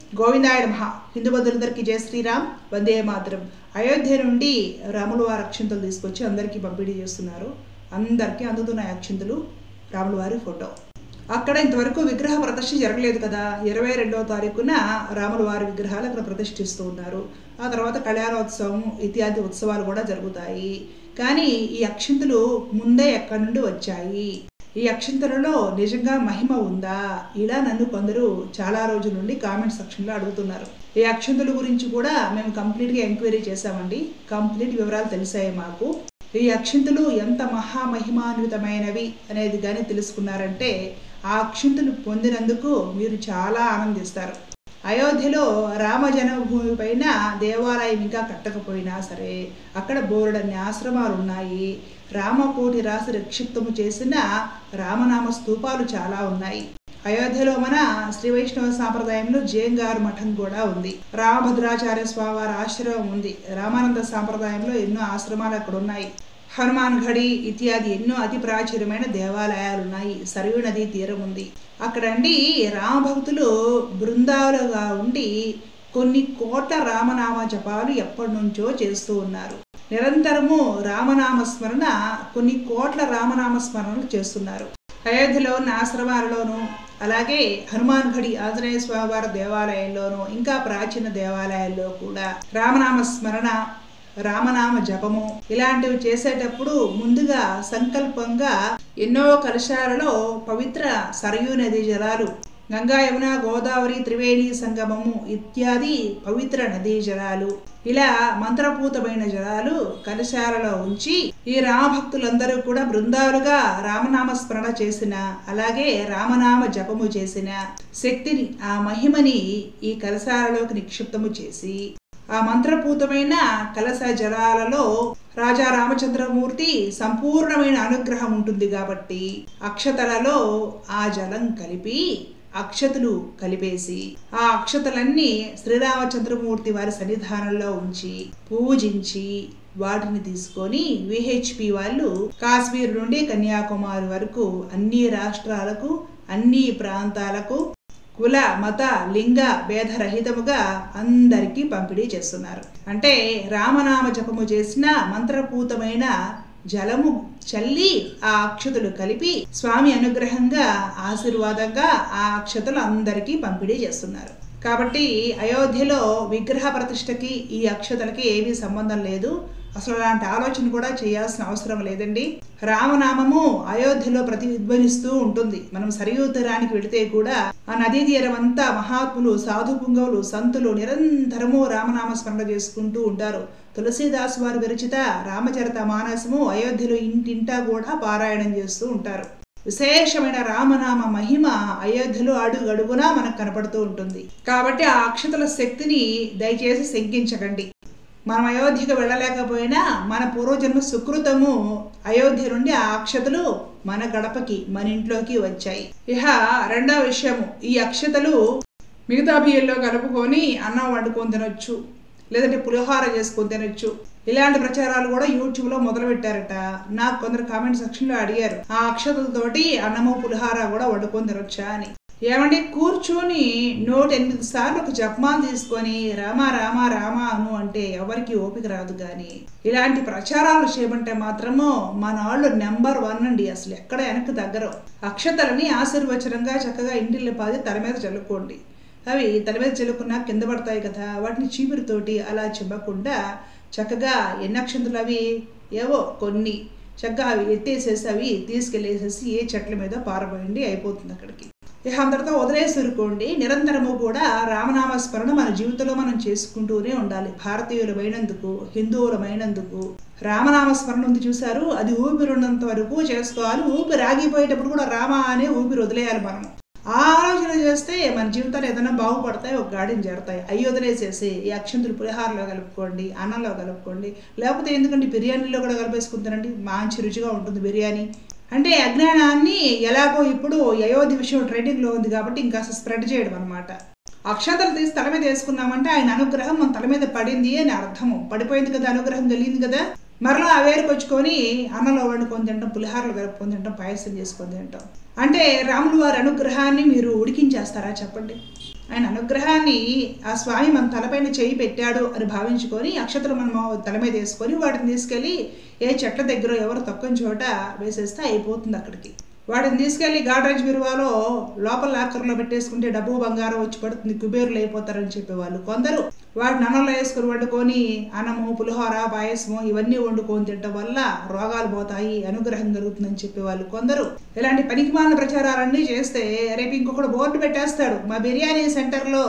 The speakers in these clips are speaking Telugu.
గోవిందాయ నమః. హిందూ బంధువులందరికీ జయ శ్రీరామ్, వందే మాతరం. అయోధ్య నుండి రాముల వారి అక్షింతలు తీసుకొచ్చి అందరికీ పంపిణీ చేస్తున్నారు. అందరికీ అందుతున్న అక్షింతలు రాముల వారి ఫోటో. అక్కడ ఇంతవరకు విగ్రహ ప్రతిష్ఠ జరగలేదు కదా. 22వ తారీఖున రాముల వారి విగ్రహాలు అక్కడ ప్రతిష్ఠిస్తూ ఉన్నారు. ఆ తర్వాత కళ్యాణోత్సవం ఇత్యాది ఉత్సవాలు కూడా జరుగుతాయి. కానీ ఈ అక్షింతలు ముందే ఎక్కడి నుండి వచ్చాయి, ఈ అక్షింతలలో నిజంగా మహిమ ఉందా, ఇలా నన్ను కొందరు చాలా రోజుల నుండి కామెంట్ సెక్షన్లో అడుగుతున్నారు. ఈ అక్షింతల గురించి కూడా మేము కంప్లీట్గా ఎంక్వైరీ చేశామండి. కంప్లీట్ వివరాలు తెలిసాయి మాకు. ఈ అక్షింతలు ఎంత మహామహిమాన్వితమైనవి అనేది కానీ తెలుసుకున్నారంటే ఆ అక్షింతలు పొందినందుకు మీరు చాలా ఆనందిస్తారు. అయోధ్యలో రామ జన్మభూమి పైన దేవాలయం ఇంకా కట్టకపోయినా సరే అక్కడ బోలెడన్ని ఆశ్రమాలు ఉన్నాయి. రామకోటి రాసి నిక్షిప్తము చేసిన రామనామ స్తూపాలు చాలా ఉన్నాయి. అయోధ్యలో మన శ్రీ వైష్ణవ సాంప్రదాయంలో జేంగారు మఠం కూడా ఉంది. రామభద్రాచార్య స్వామి వారి ఆశ్రమం ఉంది. రామానంద సాంప్రదాయంలో ఎన్నో ఆశ్రమాలు అక్కడ ఉన్నాయి. హనుమాన్ ఘడి ఇత్యాది ఎన్నో అతి ప్రాచుర్యమైన దేవాలయాలు ఉన్నాయి. సరయూ నది తీరం ఉంది. అక్కడండి రామభక్తులు బృందాలుగా ఉండి కొన్ని కోట్ల రామనామ జపాలు ఎప్పటి నుంచో చేస్తూ ఉన్నారు. నిరంతరము రామనామ స్మరణ, కొన్ని కోట్ల రామనామ స్మరణలు చేస్తున్నారు. అయోధ్యలో ఉన్న ఆశ్రమాలలోనూ అలాగే హనుమాన్ ఘడి ఆంజనేయ స్వామి వారి దేవాలయంలోనూ ఇంకా ప్రాచీన దేవాలయాల్లో కూడా రామనామ స్మరణ, రామనామ జపము ఇలాంటివి చేసేటప్పుడు ముందుగా సంకల్పంగా ఎన్నో కలశాలలో పవిత్ర సరయూ నదీ జలాలు, గంగా యమున గోదావరి త్రివేణి సంగమము ఇత్యాది పవిత్ర నదీ జలాలు, ఇలా మంత్రపూతమైన జలాలు కలశాలలో ఉంచి ఈ రామభక్తులందరూ కూడా బృందాలుగా రామనామ స్మరణ చేసిన, అలాగే రామనామ జపము చేసిన శక్తిని, ఆ మహిమని ఈ కలశాలలోకి నిక్షిప్తము చేసి ఆ మంత్రపూతమైన కలశ జలాలలో రాజా రామచంద్రమూర్తి సంపూర్ణమైన అనుగ్రహం ఉంటుంది కాబట్టి అక్షతలలో ఆ జలం కలిపి అక్షతలు కలిపేసి ఆ అక్షతలన్నీ శ్రీరామచంద్రమూర్తి వారి సన్నిధానంలో ఉంచి పూజించి వాటిని తీసుకొని విహెచ్పి వాళ్ళు కాశ్మీర్ నుండి కన్యాకుమారి వరకు అన్ని రాష్ట్రాలకు, అన్ని ప్రాంతాలకు కుల మత లింగ భేదరహితముగా అందరికీ పంపిణీ చేస్తున్నారు. అంటే రామనామ జపము చేసిన మంత్రపూతమైన జలము చల్లి ఆ అక్షతలు కలిపి స్వామి అనుగ్రహంగా ఆశీర్వాదంగా ఆ అక్షతలు అందరికీ పంపిణీ చేస్తున్నారు. కాబట్టి అయోధ్యలో విగ్రహ ప్రతిష్టకి ఈ అక్షతలకి ఏమీ సంబంధం లేదు. అసలు అలాంటి ఆలోచన కూడా చేయాల్సిన అవసరం లేదండి. రామనామము అయోధ్యలో ప్రతిధ్వనిస్తూ ఉంటుంది. మనం సరయూ తీరానికి వెళితే కూడా ఆ నదీ తీరం అంతా మహాత్ములు, సాధు పుంగవులు, సంతులు నిరంతరము రామనామ స్మరణ చేసుకుంటూ ఉంటారు. తులసీదాస్ వారి విరచిత రామచరిత మానసము అయోధ్యలో ఇంటింటా కూడా పారాయణం చేస్తూ ఉంటారు. విశేషమైన రామనామ మహిమ అయోధ్యలో అడుగడుగునా మనకు కనపడుతూ ఉంటుంది. కాబట్టి ఆ అక్షతల శక్తిని దయచేసి శంకించకండి. మనం అయోధ్యకు వెళ్ళలేకపోయినా మన పూర్వజన్మ సుకృతము అయోధ్య నుండి ఆ అక్షతలు మన గడపకి, మన ఇంట్లోకి వచ్చాయి. ఇహ రెండవ విషయము, ఈ అక్షతలు మిగతా బియ్యంలో కలుపుకొని అన్నం వండుకొని తినొచ్చు, లేదంటే పులిహోర చేసుకొని తినొచ్చు. ఇలాంటి ప్రచారాలు కూడా యూట్యూబ్లో మొదలు పెట్టారట. నాకు కొందరు కామెంట్ సెక్షన్లో అడిగారు, ఆ అక్షతలతోటి అన్నము పులిహోర కూడా వండుకొని తినొచ్చా అని. ఏమంటే కూర్చొని 108 సార్లు ఒక జపమాల తీసుకొని రామ రామ రామ అను అంటే ఎవరికి ఓపిక రాదు. కానీ ఇలాంటి ప్రచారాలు చేయమంటే మాత్రము మన వాళ్ళు నెంబర్ 1 అండి. అసలు ఎక్కడ వెనక్కి దగ్గర. అక్షతలని ఆశీర్వచనంగా చక్కగా ఇంటిల్లి పాది తల మీద చల్లుకోండి. అవి తల మీద చల్లుకున్నా కింద పడతాయి కదా, వాటిని చీపురుతోటి అలా చిమ్మకుండా చక్కగా ఎన్ని అక్షంతలు అవి ఏవో కొన్ని చక్కగా అవి ఎత్తేసేసి అవి తీసుకెళ్ళేసేసి ఏ చెట్ల మీద పారబోయండి, అయిపోతుంది అక్కడికి. ఇక అందరితో వదిలేసురుకోండి. నిరంతరము కూడా రామనామ స్మరణ మన జీవితంలో మనం చేసుకుంటూనే ఉండాలి. భారతీయులమైనందుకు, హిందువులమైనందుకు రామనామ స్మరణ ఉంది చూశారు, అది ఊపిరి ఉన్నంత వరకు చేసుకోవాలి. ఊపిరి ఆగిపోయేటప్పుడు కూడా రామ అనే ఊపిరి వదిలేయాలి. మనం ఆ ఆలోచన చేస్తే మన జీవితాలు ఏదైనా బాగుపడతాయి, ఒక గాడిని చేరతాయి. అవి వదిలేసేసి ఈ అక్షంతులు పులిహారలో కలుపుకోండి, అన్నంలో కలుపుకోండి, లేకపోతే ఎందుకంటే బిర్యానీలో కూడా కలిపేసుకుంటారండి. మంచి రుచిగా ఉంటుంది బిర్యానీ. అంటే అజ్ఞానాన్ని ఎలాగో ఇప్పుడు అయోధ్య విషయం ట్రెండింగ్లో ఉంది కాబట్టి ఇంకా స్ప్రెడ్ చేయడం అనమాట. అక్షంతలు తీసి తల మీద వేసుకున్నామంటే ఆయన అనుగ్రహం మన తల మీద పడింది అని అర్థము. పడిపోయింది కదా, అనుగ్రహం కలిగింది కదా. మరలా అవేరుకొచ్చుకొని అన్నంలో వండుకొని తింటాం, పులిహారలు కలుపుకొని తింటాం, పాయసం చేసుకొని తింటాం. అంటే రాములు వారి అనుగ్రహాన్ని మీరు ఉడికించేస్తారా చెప్పండి? ఆయన అనుగ్రహాన్ని ఆ స్వామి మన తలపైన చేయి పెట్టాడు అని భావించుకొని అక్షతలు మనం తల మీద వేసుకొని వాటిని తీసుకెళ్ళి ఏ చెట్ల దగ్గర ఎవరు తక్కువ చోట వేసేస్తే అయిపోతుంది అక్కడికి. వాటిని తీసుకెళ్లి గాడ్రేజ్ బిరువాలో లోపల లాకర్లో పెట్టేసుకుంటే డబ్బు బంగారం వచ్చి పడుతుంది, కుబేరులు అయిపోతారని చెప్పేవాళ్ళు కొందరు. వాటిని అన్నంలో వేసుకుని వండుకొని అన్నము, పులిహోర, పాయసము ఇవన్నీ వండుకొని తినడం వల్ల రోగాలు పోతాయి, అనుగ్రహం కలుగుతుందని చెప్పేవాళ్ళు కొందరు. ఇలాంటి పనికిమాలిన ప్రచారాలన్నీ చేస్తే రేపు ఇంకొకటి బోర్డు పెట్టేస్తాడు, మా బిర్యానీ సెంటర్లో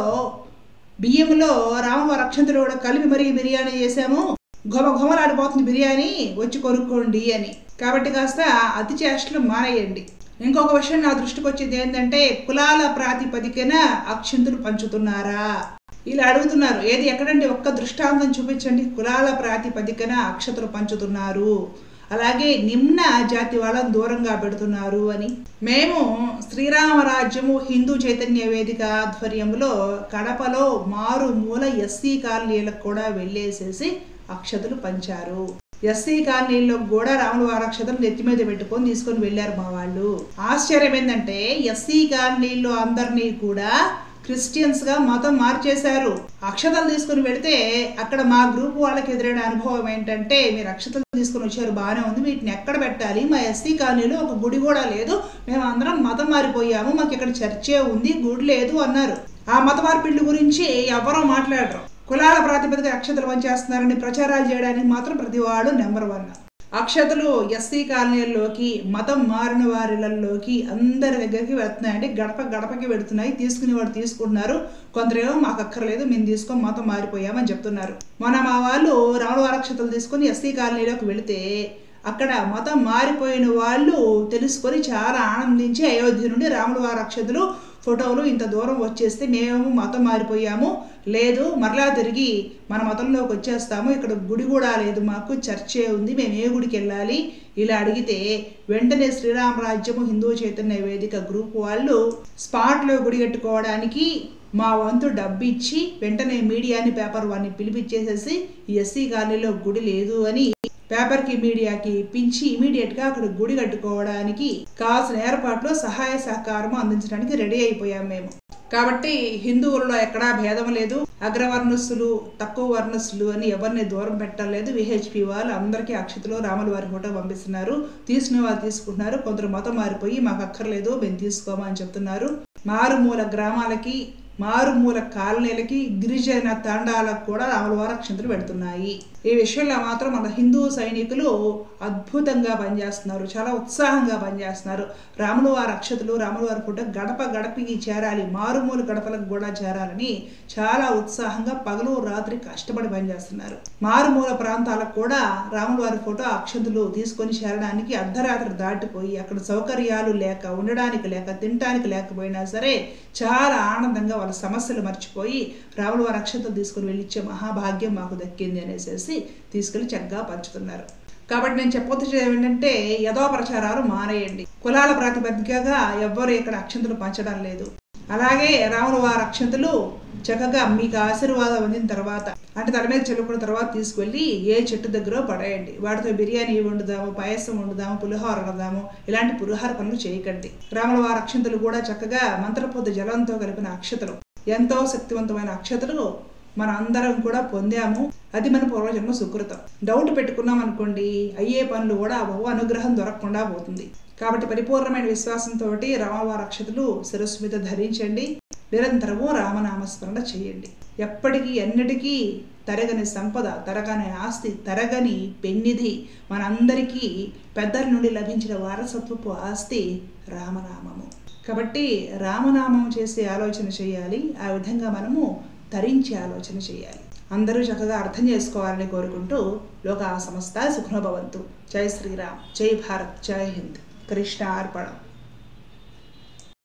బియ్యంలో రామవారి అక్షంతలు కూడా కలిపి మరీ బిర్యానీ చేసాము, ఘుమఘుమలాడిపోతుంది బిర్యానీ, వచ్చి కొనుక్కోండి అని. కాబట్టి కాస్త అతి చేష్టలు మానేయండి. ఇంకొక విషయం నా దృష్టికి వచ్చేది ఏంటంటే, కులాల ప్రాతిపదికన అక్షంతులు పంచుతున్నారా ఇలా అడుగుతున్నారు. ఏది ఎక్కడండి ఒక్క దృష్టాంతం చూపించండి, కులాల ప్రాతిపదికన అక్షతలు పంచుతున్నారు, అలాగే నిమ్న జాతి వాళ్ళని దూరంగా పెడుతున్నారు అని. మేము శ్రీరామరాజ్యము హిందూ చైతన్య వేదిక ఆధ్వర్యంలో కడపలో మారుమూల ఎస్సీ కాలనీలకు కూడా వెళ్ళేసేసి అక్షతలు పంచారు. ఎస్సీ కాలనీలో కూడా రాముల వారి అక్షతలు నెత్తి మీద పెట్టుకొని తీసుకొని వెళ్ళారు మా వాళ్ళు. ఆశ్చర్యం ఏంటంటే ఎస్సీ కాలనీలో అందరినీ కూడా క్రిస్టియన్స్ గా మతం మార్చేశారు. అక్షతలు తీసుకుని వెళితే అక్కడ మా గ్రూప్ వాళ్ళకి ఎదురైన అనుభవం ఏంటంటే, మీరు అక్షతలు తీసుకుని వచ్చారు బాగానే ఉంది, వీటిని ఎక్కడ పెట్టాలి, మా ఎస్సీ కాలనీలో ఒక గుడి కూడా లేదు, మేము అందరం మతం మారిపోయాము, మాకు ఇక్కడ చర్చే ఉంది, గుడి లేదు అన్నారు. ఆ మత మార్పిళ్ళ గురించి ఎవరో మాట్లాడరు. కులాల ప్రాతిపదిక అక్షతలు పనిచేస్తున్నారని ప్రచారాలు చేయడానికి మాత్రం ప్రతివాడు నెంబర్ 1. అక్షతలు ఎస్సీ కాలనీల్లోకి, మతం మారిన వారిలోకి అందరి దగ్గరికి వెళ్తున్నాయండి. గడప గడపకి వెళుతున్నాయి, తీసుకునేవాడు తీసుకుంటున్నారు. కొందరేమో మాకు అక్కర్లేదు, మేము తీసుకొని మతం మారిపోయామని చెప్తున్నారు. మన మా వాళ్ళు రాముల వారి అక్షతలు తీసుకొని ఎస్సీ కాలనీలోకి వెళితే అక్కడ మతం మారిపోయిన వాళ్ళు తెలుసుకొని చాలా ఆనందించి అయోధ్య నుండి రాముల వారి అక్షతలు ఫోటోలు ఇంత దూరం వచ్చేస్తే మేము మతం మారిపోయాము, లేదు మరలా తిరిగి మన మతంలోకి వచ్చేస్తాము, ఇక్కడ గుడి కూడా లేదు, మాకు చర్చే ఉంది, మేము ఏ గుడికి వెళ్ళాలి ఇలా అడిగితే వెంటనే శ్రీరామరాజ్యము హిందూ చైతన్య వేదిక గ్రూప్ వాళ్ళు స్పాట్లో గుడి కట్టుకోవడానికి మా వంతు డబ్బు ఇచ్చి వెంటనే మీడియాని, పేపర్ వాడిని పిలిపించేసేసి ఎస్సీ కాలనీలో గుడి లేదు అని పేపర్కి, మీడియాకి ఇప్పించి ఇమీడియట్గా అక్కడ గుడి కట్టుకోవడానికి కావాల్సిన ఏర్పాట్లు, సహాయ సహకారం అందించడానికి రెడీ అయిపోయాం మేము. కాబట్టి హిందువుల్లో ఎక్కడా భేదం లేదు, అగ్రవర్ణస్తులు తక్కువ వర్ణస్తులు అని ఎవరిని దూరం పెట్టలేదు. విహెచ్పి వాళ్ళు అందరికీ అక్షతలు రాముల వారి ఫోటో పంపిస్తున్నారు, తీసుకునే వాళ్ళు తీసుకుంటున్నారు. కొందరు మతం మారిపోయి మాకు అక్కర్లేదు మేము తీసుకోమని చెప్తున్నారు. మారుమూల గ్రామాలకి, మారుమూల కాలనీలకి, గిరిజన తాండాలకు కూడా రాముల వారి అక్షంతలు పెడుతున్నాయి. ఈ విషయంలో మాత్రం మన హిందూ సైనికులు అద్భుతంగా పనిచేస్తున్నారు, చాలా ఉత్సాహంగా పనిచేస్తున్నారు. రాముల వారి అక్షతలు, రాముల వారి ఫోటో గడప గడపకి చేరాలి, మారుమూల గడపలకు కూడా చేరాలని చాలా ఉత్సాహంగా పగలు రాత్రి కష్టపడి పనిచేస్తున్నారు. మారుమూల ప్రాంతాలకు కూడా రాముల వారి ఫోటో, అక్షతలు తీసుకొని చేరడానికి అర్ధరాత్రి దాటిపోయి అక్కడ సౌకర్యాలు లేక, ఉండడానికి లేక, తినడానికి లేకపోయినా సరే చాలా ఆనందంగా వాళ్ళ సమస్యలు మర్చిపోయి రాముల వారి అక్షతలు తీసుకుని వెళ్ళిచ్చే మహాభాగ్యం మాకు దక్కింది అనేసి తీసుకెళ్లి చక్కగా పంచుతున్నారు. కాబట్టి నేను చెప్పొచ్చు ఏంటంటే, యథో ప్రచారాలు మానేయండి. కులాల ప్రాతిపదికగా ఎవ్వరు ఇక్కడ అక్షంతలు పంచడం లేదు. అలాగే రాముల వారి అక్షంతలు చక్కగా మీకు ఆశీర్వాదం అందిన తర్వాత, అంటే తల మీద చల్లుకున్న తర్వాత తీసుకెళ్ళి ఏ చెట్టు దగ్గర పడేయండి. వాటితో బిర్యానీ వండుదాము, పాయసం వండుదాము, పులిహోర వండుదాము, ఇలాంటి పులిహోర పనులు చేయకండి. రాముల వారి అక్షంతలు కూడా చక్కగా మంత్రపొద్దు జలంతో కలిపిన అక్షతలు, ఎంతో శక్తివంతమైన అక్షతలు మన అందరం కూడా పొందాము. అది మన పూర్వజన్మ సుకృతం. డౌట్ పెట్టుకున్నాం అనుకోండి, అయ్యే పనులు కూడా అనుగ్రహం దొరకకుండా పోతుంది. కాబట్టి పరిపూర్ణమైన విశ్వాసంతో రామవారి అక్షతలు శిరస్సు మీద ధరించండి. నిరంతరము రామనామస్మరణ చేయండి. ఎప్పటికీ ఎన్నటికీ తరగని సంపద, తరగని ఆస్తి, తరగని పెన్నిధి, మనందరికీ పెద్దల నుండి లభించిన వారసత్వపు ఆస్తి రామనామము. కాబట్టి రామనామం చేసే ఆలోచన చేయాలి. ఆ విధంగా మనము తరించి ఆలోచన చేయాలి. అందరూ చక్కగా అర్థం చేసుకోవాలని కోరుకుంటూ లోకా సమస్త సుఖినో భవంతు. జై శ్రీరామ్, జై భారత్, జై హింద్. కృష్ణ అర్పణం.